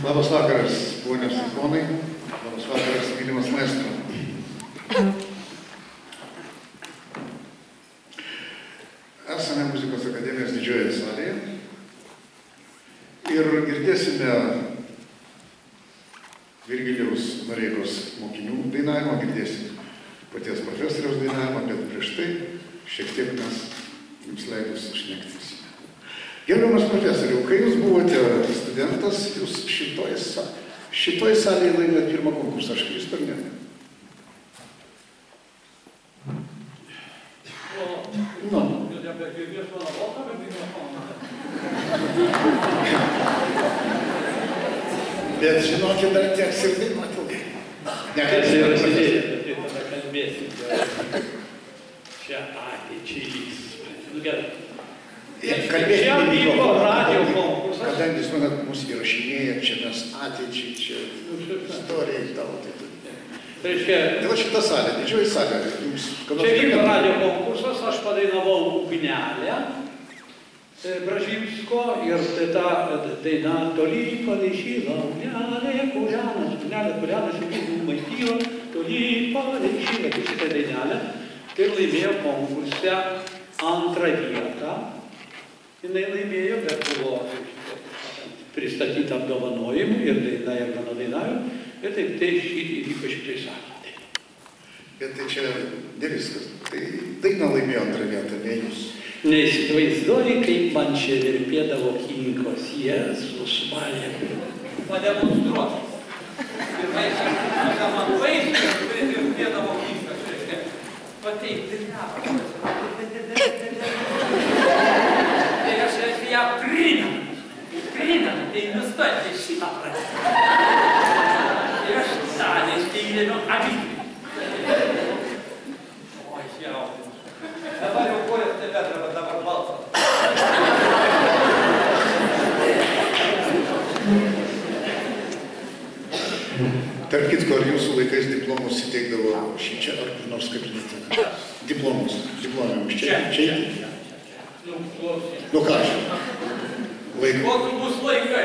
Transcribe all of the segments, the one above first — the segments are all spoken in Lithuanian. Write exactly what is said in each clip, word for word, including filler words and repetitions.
Labas vakaras, ponios ir ponai. Labas vakaras, mylimas maestro. Esame Muzikos akademijos didžiojoje salėje ir girdėsime Virgilijaus Noreikos mokinių dainavimą, girdėsime paties profesoriaus dainavimą, bet prieš tai šiek tiek mes jums leidus šnektelėsime. Gerbiamas profesoriau, kai jūs buvote studentas, jūs šitoj, šitoj salėje laimėt pirmą konkursą, aš klystu ar ne? Nu. Bet žinokit, dar teks ir dainuoti ilgai. Nekalbėsim, tada kalbėsim. Čia ateičiai lygs. Nu gerai. Čia vyko radio konkursas. Kadangi jūs manat, mus įrašinėja, čia mes ateičiai, čia istorijai tautai. Tai reiškia, tai va šita salė, didžioji salė. Čia vyko radio konkursas, aš padainavau Ugnelę Bražinsko ir tai ta daina toli palaišyla ugnelė, kurianas, ugnelė, kurianas, įvykdų maistyro, toli palaišyla, tai šitą dainelę. Ir laimėjo konkurse antrą vietą. Jinai laimėjo, bet buvo pristatyta apdovanojimų ir daina ir mano dainavimų. Ir taip tai įvyko šitai sakyti. Bet tai čia ne viskas. Tai daina laimėjo antrą vietą, ne jūs. Neįsivaizduoji, kaip man čia virpėdavo kinkos. Jėzus, Marija. Pademonstruoti. Pirmais, kada man vaizdu, kuris virpėdavo kinkos. Va taip, tai aš ją prinam. Prinam, tai nustoti šitą pradėti. Ir aš salės teilėmiau abitį. Oi, jaudinu. Dabar jau kojas nebetrava, dabar balsas. Tarp kitko, ar jūsų laikais diplomus įteikdavo šičia ar kur nors kabinete? Diplomus. Diplomimus čia. Čia. Nu ką aš? Laikai. Kokiu bus laikai?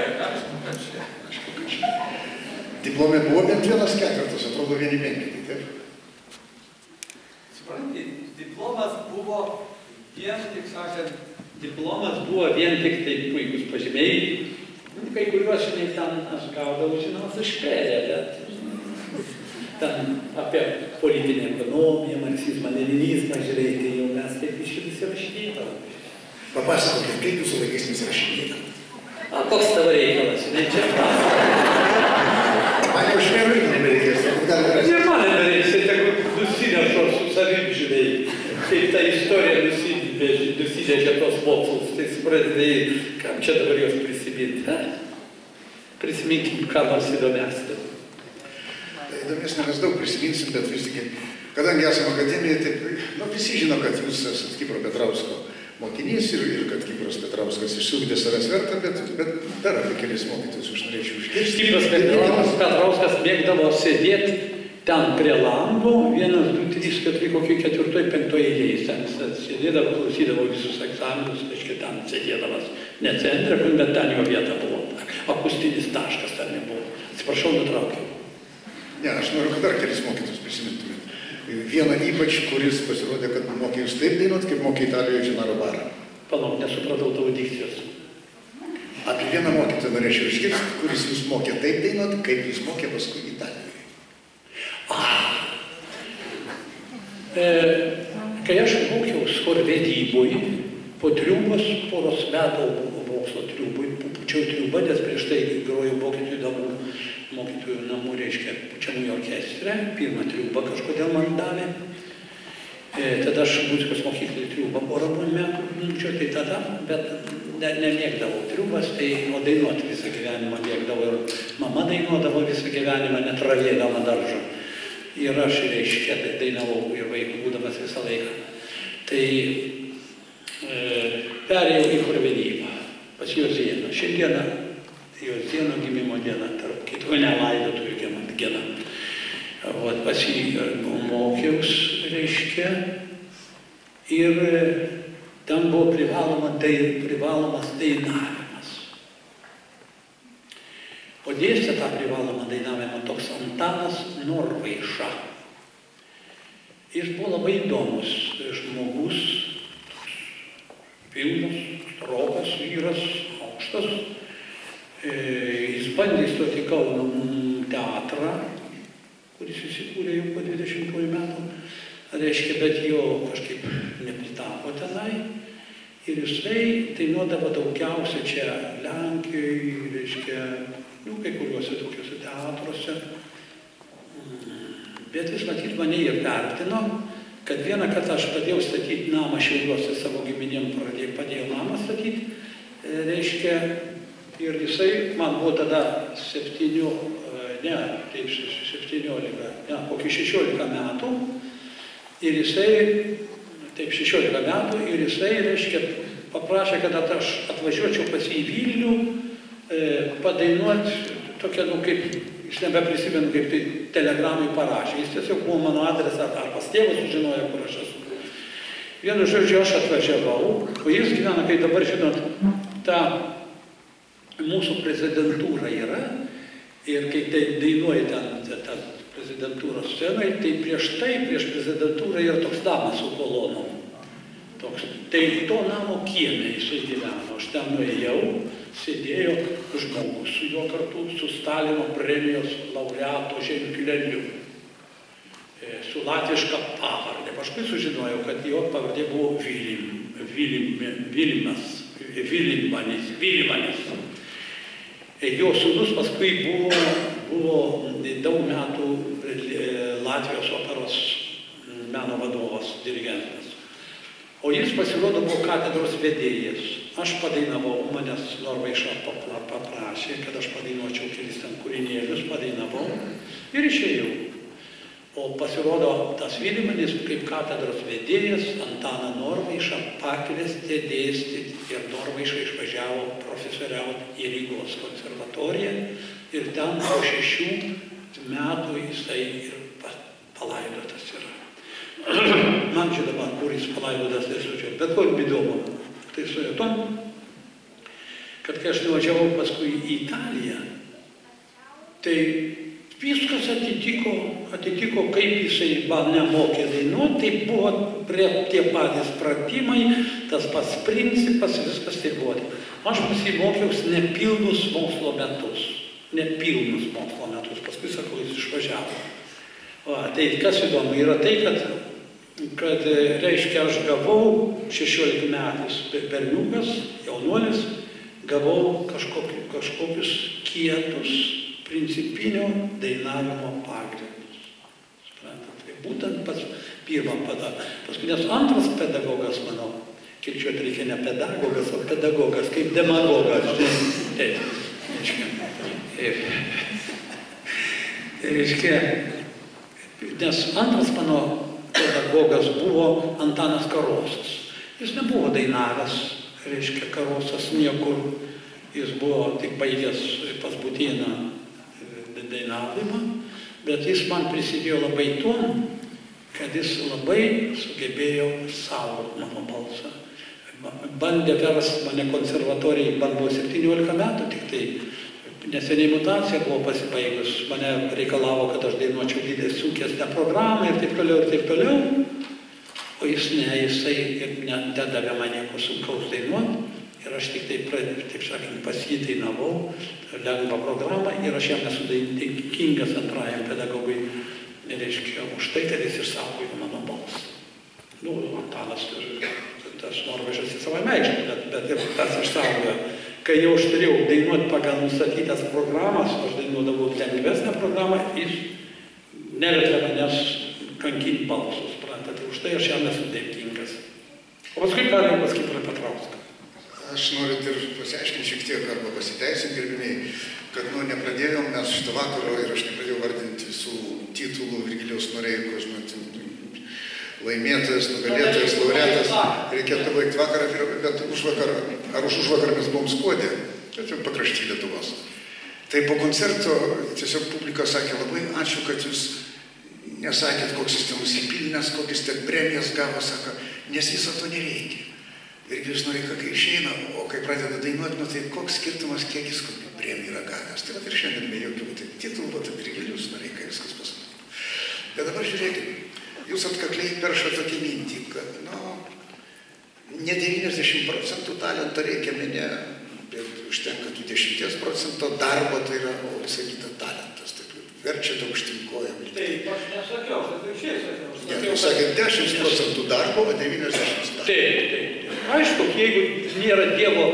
Diplome buvo bent vienas ketvirtas, atrodo vieni penkitai, taip? Supranti, diplomas buvo vien tik, sakant, Diplomas buvo vien tik tai puikus pažymiai. Kai kuriuos šiandien ten aš gaudavau, žinoma, išpėlė, bet ten apie politinę ekonomiją, marksizmą, leninizmą, žiūrėti, jau mes taip iš vis įrašinėdavom. Papasakokit, kaip jūsų laikais mes įrašinėdavom? A, koks tavo reikalas, žinai, čia pasakoti. Man jau šmerui nebereikės. Ir man nebereikės, tai tegu nusineša su savim, žinai, kaip ta istorija nusineša tos mokslus, tai suprantai, kam čia dabar jos prisiminti, ha? Prisiminkim, ką nors įdomesnį. Tai įdomesnį mes daug prisiminsim, bet vis tik, kadangi esame akademijoje, tai nu, visi žino, kad jūs esat Kipro Petrausko mokinys ir, ir kad Kipras Petrauskas išsiugdė savęs vertą, bet, bet dar apie kelis mokytojus aš norėčiau išgirsti. Kipras Petrauskas mėgdavo sėdėti ten prie lango, vienas, du, trys, keturi, kokie ketvirtoj, penktoj eilėj. Ten sėdėdavo, klausydavo visus egzaminus, reiškia ten sėdėdamas ne centre, bet ten jo vieta buvo. Akustinis taškas ten nebuvo. Atsiprašau, nutraukiau. Ne, aš noriu, kad dar kelis mokytojus prisimintumėt. Vieną ypač, kuris pasirodė, kad mokė jūs taip dainuot, kaip mokė Italijoje Gennaro Bara. Palauk, nesupratau tavo dikcijos. Apie vieną mokytoją norėčiau išgirsti, kuris jūs mokė taip dainuot, kaip jūs mokė paskui Italijoje. Ah. E, kai aš mokiaus chorvedyboj, po triubos, poros metų mokslo triuboj, pučiau triubą, nes prieš tai grojau mokytojų namų, mokytojų namų, reiškia, pučiamųjų orkestre, pirmą triubą kažkodėl man davė. E, tada aš muzikos mokyklai triubą porą metų nučiau, tai tada, bet ne, nemėgdavau triubas, tai o dainuoti visą gyvenimą mėgdavau ir mama dainuodavo visą gyvenimą, net ravėdama daržą. Ir aš, reiškia, dainavau ir vaikų būdamas visą laiką. Tai e, perėjau į chorvedybą pas Jozėną. Šiandieną Jozėno gimimo diena, tarp kitko nelaidotuvių diena. Vat pas jį mokiaus, reiškia, ir ten buvo privaloma, tai, privalomas dainavimas. O dėstė tą privalomą dainavimą toks Antanas Norvaiša. Jis buvo labai įdomus žmogus, pilnas, strokas vyras, aukštas. Jis bandė įstoti į Kauno teatrą, kuris įsikūrė jau po dvidešimtųjų metų, reiškia, bet jo kažkaip nepritapo tenai. Ir jisai dainuodavo daugiausia čia Lenkijoje, reiškia, nu, kai kuriuose tokiuose teatruose. Bet jis, matyt, mane ir vertino, kad vieną kartą aš padėjau statyti namą Šiauliuose, savo giminėm pradėjau, padėjau namą statyti, reiškia, ir jisai, man buvo tada septynių, ne, taip, septyniolika, ne, kokį šešiolika metų, ir jisai, taip, šešiolika metų, ir jisai, reiškia, paprašė, kad aš atvažiuočiau pas jį į Vilnių, e, padainuoti tokią, nu, kaip, jis nebeprisimenu, kaip tai telegramai parašė. Jis tiesiog buvo mano adresą, ar pas tėvus sužinojo, kur aš esu. Vienu žodžiu, aš atvažiavau, o jis gyvena, kai dabar, žinot, ta mūsų prezidentūra yra, ir kai tai dainuoja ten, ta prezidentūros scenai, tai prieš tai, prieš prezidentūrą yra toks namas su kolonom. Toks. Tai to namo kieme jisai gyveno. Aš ten nuėjau, sėdėjo žmogus su juo kartu, su Stalino premijos laureato ženkleliu, su latviška pavardė. Paskui sužinojau, kad jo pavardė buvo Vilim, Vilim, Vilimas, Vilimbanis, Vilimanis. Jo sūnus paskui buvo, buvo daug metų Latvijos operos meno vadovas, dirigentas. O jis pasirodo buvo katedros vedėjas. Aš padainavau, manęs Norvaiša paprašė, kad aš padainuočiau kelis ten kūrinėlius, padainavau ir išėjau. O pasirodo, tas Vilimanis kaip katedros vedėjas Antaną Norvaišą pakvietė dėstyti ir Norvaiša išvažiavo profesoriauti į Rygos konservatoriją ir ten po šešių metų jisai ir palaidotas yra. Man žinoma, kur jis palaidotas, tai sučiau, bet ko įdomu, tai su tom, kad kai aš nuvažiavau paskui į Italiją, tai viskas atitiko, atitiko, kaip jisai mane mokė dainuoti, tai buvo prie tie patys pratimai, tas pats principas, viskas tai buvo. Aš pasimokiaus nepilnus mokslo metus, nepilnus mokslo metus, paskui sakau, jis išvažiavo. O, tai kas įdomu yra tai, kad kad, reiškia, aš gavau šešiolikmetis berniukas, jaunuolis, gavau kažkokius, kažkokius kietus principinio dainavimo pagrindus. Tai būtent pats pirmą padą. Paskui nes antras pedagogas, manau, kirčiuoti reikia ne pedagogas, o pedagogas, kaip demagogas. Taip, reiškia. Tai reiškia, nes antras mano pedagogas buvo Antanas Karosas. Jis nebuvo dainavęs, reiškia, Karosas niekur. Jis buvo tik baigęs pas Butėną dainavimą, bet jis man prisidėjo labai tuom, kad jis labai sugebėjo saugoti mano balsą. Bandė versti mane konservatorijai, man buvo septyniolika metų, tik tai neseniai mutacija buvo pasibaigus, mane reikalavo, kad aš dainuočiau didelį sunkesnę programą ir taip toliau, ir taip toliau. O jis ne, jisai ir nedavė man nieko sunkaus dainuoti. Ir aš tik tai, taip sakant, pas jį dainavau lengvą programą ir aš jam esu dėkingas antrajam pedagogui, reiškia, už tai, kad jis išsaugojo mano balsą. Nu, Antanas, tas Norvaišas į savo meižą, bet, bet ir tas išsaugojo. Kai jau aš turėjau dainuoti pagal nustatytas programas, aš dainuodavau lengvesnę programą, jis nevertė manęs kankinti balsus, suprantate, už tai aš jam esu dėkingas. O paskui perėjau pas Kiprą Petrauską. Aš noriu ir pasiaiškinti šiek tiek arba pasiteisinti, gerbimiai, kad nu, nepradėjom mes šitą vakarą ir aš nepradėjau vardinti visų titulų Virgilijaus Noreikos, laimėtojas, nugalėtojas, laureatas. Reikėtų baigti vakarą, bet už vakarą, ar už užvakarą mes buvom Skuode, bet jau pakrašty Lietuvos. Tai po koncerto tiesiog publika sakė, labai ačiū, kad jūs nesakėt, koks jis ten nusipilnęs, kokius ten premijas gavo, sako, nes viso to nereikia. Virgilijus Noreika, kai išeina, o kai pradeda dainuoti, nu tai koks skirtumas, kiek jis kokių premiją yra gavęs. Tai vat ir šiandien be jokių titulų, tai Virgilijus Noreika, viskas pasakyti. Bet dabar žiūrėkit, jūs atkakliai peršat tokį mintį, kad, nu, ne devyniasdešimt procentų talento reikia mene, bet užtenka tų dešimties procentų darbo, tai yra, o visą kitą talentas. Taip, verčiat aukštinkojam. Taip, aš nesakiau, kad ir šiais sakiau. Ne, jūs sakėt dešimt procentų darbo, o devyniasdešimt darbo. Taip, taip. Aišku, jeigu nėra Dievo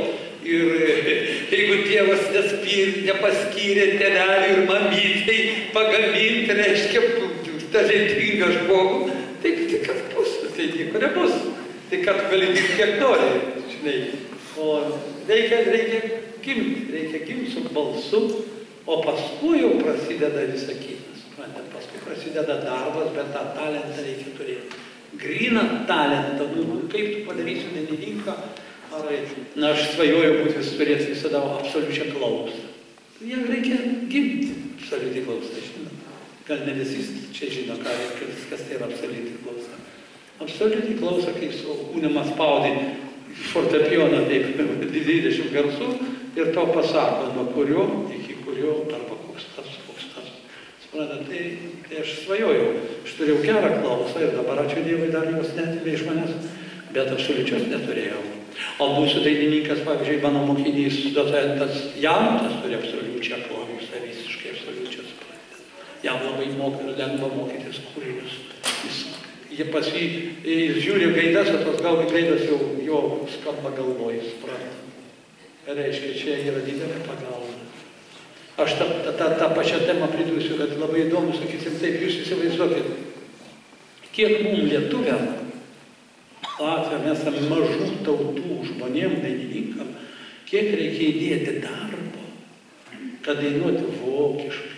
ir jeigu Dievas nespyr, nepaskyrė tėveliui ir mamytei pagaminti, reiškia, talentingą žmogų, tai, tai kas bus, tai nieko nebus. Tai kad gali dirbti kiek nori, žinai. O reikia, reikia gimti, reikia gimti su balsu, o paskui jau prasideda visa kitas. Paskui prasideda darbas, bet tą talentą reikia turėti. Gryną talentą, nu, kaip tu padarysi dainininką, ar, na, aš svajoju būti vis turėti visada absoliučią klausą. Jam reikia gimti absoliučiai klausą, žinot. Gal ne visi čia žino, ką reikia, kas tai yra absoliučiai klausa. Absoliučiai klauso, kai su kūnimas spaudai fortepijoną taip dvidešimt garsų ir tau pasako, nuo kurio iki kurio, arba koks tas, koks tas. Suprantat, tai, tai aš svajojau, aš turėjau gerą klausą ir dabar ačiū Dievui dar jos netimė iš manęs, bet absoliučios neturėjau. O mūsų dainininkas, pavyzdžiui, mano mokinys, docentas Jantas turi absoliučią klausą, visiškai absoliučią suprantat. Jam labai moka, lengva mokytis kūrinius. Jis Jie pas jį, jis žiūri gaidas, o tos gal gaidas jau jo skamba galvoj, supranta. Reiškia, čia yra didelė pagalba. Aš tą, tą, tą pačią temą pridursiu, kad labai įdomu, sakysim, taip, jūs įsivaizduokit, kiek mums lietuviam, Latviam, esame mažų tautų žmonėm, dainininkam, kiek reikia įdėti darbo, kad dainuoti vokiškai,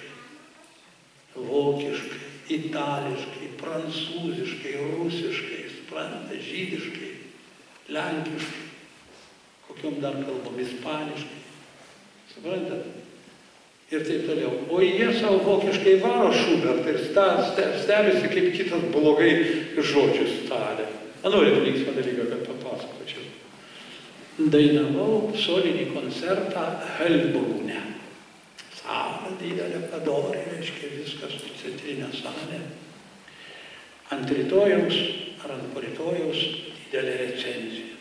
vokiškai, itališkai, prancūziškai, rusiškai, suprantate, žydiškai, lenkiškai, kokiom dar kalbom, ispaniškai, suprantate, ir taip toliau. O jie savo vokiškai varo Šubertą ir stebisi, kaip kitas blogai žodžius tarė. Norit linksmą dalyką, kad papasakočiau. Dainavau solinį koncertą Helbrūne. Salą didelę padorį, reiškia viskas, centrinė salė. Ant rytojaus ar ant porytojaus didelė recenzija.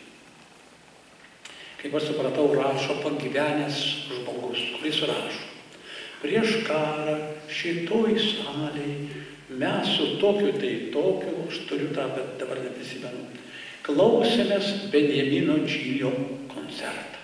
Kaip aš supratau, rašo pagyvenęs žmogus, kuris rašo. Prieš karą šitoj salėj mes su tokiu tai tokiu, aš turiu tą, bet dabar neprisimenu, klausėmės Benjamino Džilio koncertą.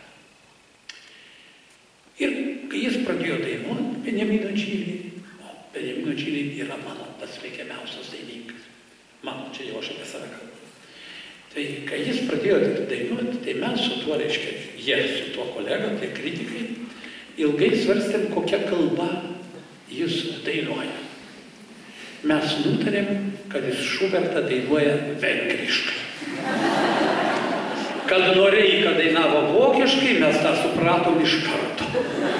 Ir kai jis pradėjo dainuoti Benjamino Džilį, o Benjamino Džilį yra mano pats veikiamiausias dainininkas. Man, čia jau aš apie save kalbu. Tai kai jis pradėjo dainuoti, tai mes su tuo, reiškia, jie su tuo kolega, tai kritikai, ilgai svarstėm, kokia kalba jis dainuoja. Mes nutarėm, kad jis Šubertą dainuoja vengriškai. Kad Noreika dainavo vokiškai, mes tą supratom iš karto.